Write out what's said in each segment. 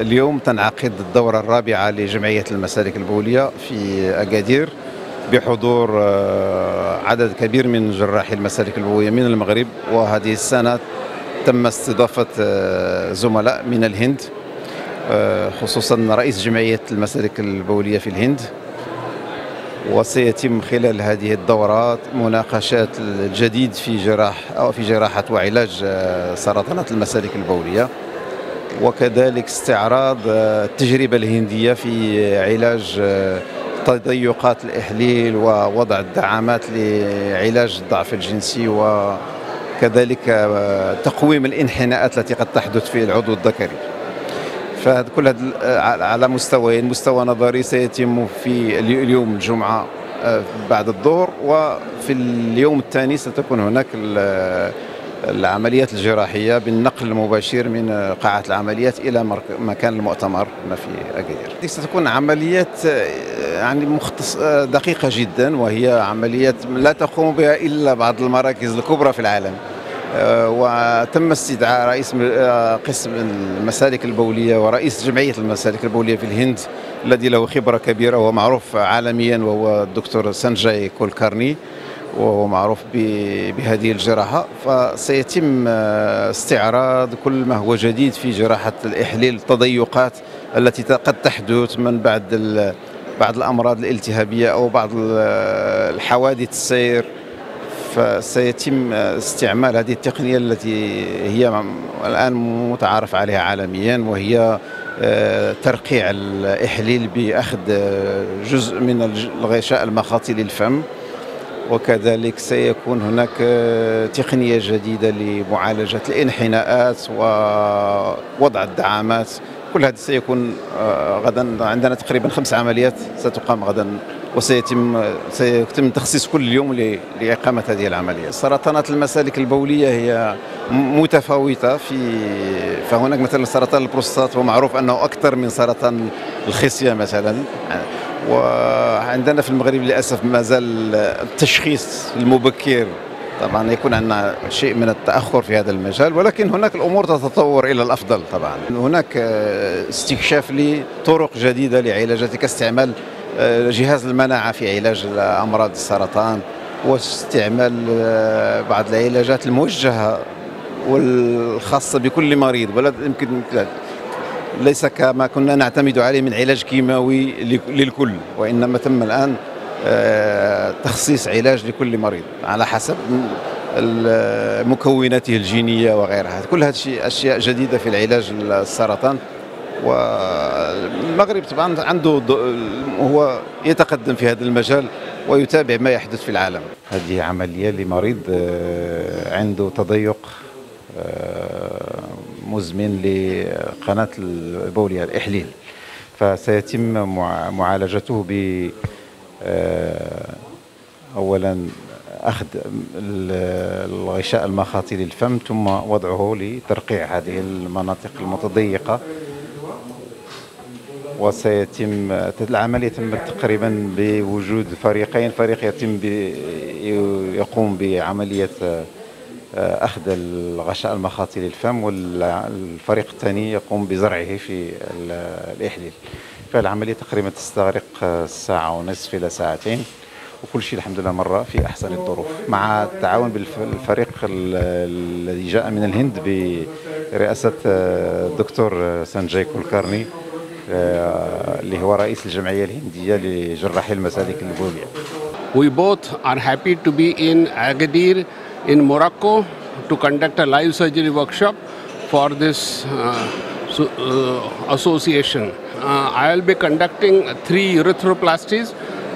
اليوم تنعقد الدورة الرابعة لجمعية المسالك البولية في أكادير بحضور عدد كبير من جراحي المسالك البولية من المغرب، وهذه السنة تم استضافة زملاء من الهند، خصوصا رئيس جمعية المسالك البولية في الهند. وسيتم خلال هذه الدورات مناقشات الجديد في جراحة وعلاج سرطانات المسالك البولية، وكذلك استعراض التجربة الهندية في علاج تضيقات الإحليل ووضع الدعامات لعلاج الضعف الجنسي، وكذلك تقويم الانحناءات التي قد تحدث في العضو الذكري. فكل هذا على مستويين، مستوى نظري سيتم في اليوم الجمعة بعد الظهر، وفي اليوم الثاني ستكون هناك العمليات الجراحية بالنقل المباشر من قاعة العمليات إلى مكان المؤتمر هنا في أكادير. ستكون عمليات يعني دقيقة جدا، وهي عمليات لا تقوم بها إلا بعض المراكز الكبرى في العالم. وتم استدعاء رئيس قسم المسالك البولية ورئيس جمعية المسالك البولية في الهند الذي له خبرة كبيرة ومعروف عالميا، وهو الدكتور سانجاي كولكارني، وهو معروف بهذه الجراحة. فسيتم استعراض كل ما هو جديد في جراحة الإحليل، التضيقات التي قد تحدث من بعض الأمراض الالتهابية أو بعض الحوادث السير. فسيتم استعمال هذه التقنية التي هي الآن متعارف عليها عالميا، وهي ترقيع الإحليل بأخذ جزء من الغشاء المخاطي للفم. وكذلك سيكون هناك تقنية جديدة لمعالجة الانحناءات ووضع الدعامات. كل هذا سيكون غدا. عندنا تقريبا 5 عمليات ستقام غدا، سيتم تخصيص كل يوم لإقامة هذه العملية. سرطانات المسالك البولية هي متفاوتة فهناك مثلا سرطان البروستات، ومعروف أنه أكثر من سرطان الخصية مثلا. وعندنا في المغرب للأسف ما زال التشخيص المبكر طبعا يكون عندنا شيء من التأخر في هذا المجال، ولكن هناك الأمور تتطور إلى الأفضل. طبعا هناك استكشاف لطرق جديدة لعلاجها كاستعمال جهاز المناعة في علاج أمراض السرطان، واستعمال بعض العلاجات الموجهة والخاصة بكل مريض، ولا يمكن ليس كما كنا نعتمد عليه من علاج كيماوي للكل، وإنما تم الآن تخصيص علاج لكل مريض على حسب مكوناته الجينية وغيرها. كل هذه أشياء جديدة في العلاج السرطان. والمغرب طبعا هو يتقدم في هذا المجال ويتابع ما يحدث في العالم. هذه عملية لمريض عنده تضيق مزمن لقناة البولية الإحليل، فسيتم معالجته ب أولا أخذ الغشاء المخاطي للفم، ثم وضعه لترقيع هذه المناطق المتضيقة. وسيتم العملية تم تقريبا بوجود فريقين، فريق يقوم بعملية أخذ الغشاء المخاطي للفم، والفريق الثاني يقوم بزرعه في الإحليل. فالعملية تقريبا تستغرق ساعة ونصف إلى ساعتين، وكل شيء الحمد لله مرة في أحسن الظروف، مع التعاون بالفريق الذي جاء من الهند برئاسة الدكتور سانجاي كولكارني اللي هو رئيس الجمعية الهندية لجراحي المسالك البولية. We both are happy to be in Agadir in Morocco to conduct a live surgery workshop for this association. I will be conducting 3 urethroplasties.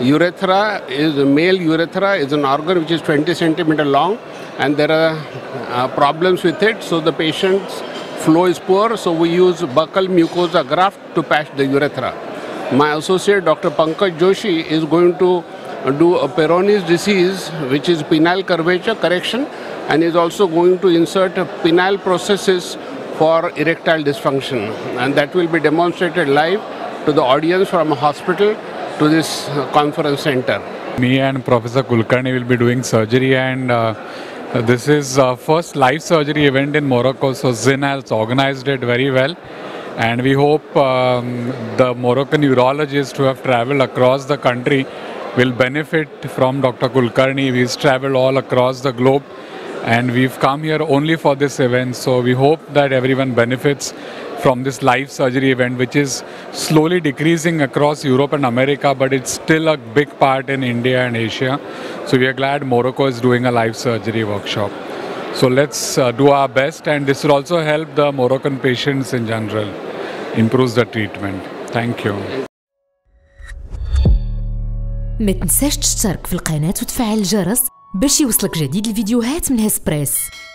Male urethra is an organ which is 20 centimeter long, and there are problems with it, so the patient's flow is poor, so we use buccal mucosa graft to patch the urethra. My associate Dr. Pankaj Joshi is going to do a Peyronie's disease, which is penile curvature correction, and is also going to insert penile processes for erectile dysfunction, and that will be demonstrated live to the audience from a hospital to this conference center. Me and Professor Kulkarni will be doing surgery, and this is first live surgery event in Morocco, so Zin has organized it very well. And we hope the Moroccan urologists who have traveled across the country will benefit from Dr. Kulkarni. He's traveled all across the globe and we've come here only for this event. So we hope that everyone benefits from this live surgery event, which is slowly decreasing across Europe and America, but it's still a big part in India and Asia. So we are glad Morocco is doing a live surgery workshop. So let's do our best, and this will also help the Moroccan patients in general, improves the treatment. Thank you. ما تنساش تشترك في القناة وتفعل الجرس باش يوصلك جديد الفيديوهات من هسبريس.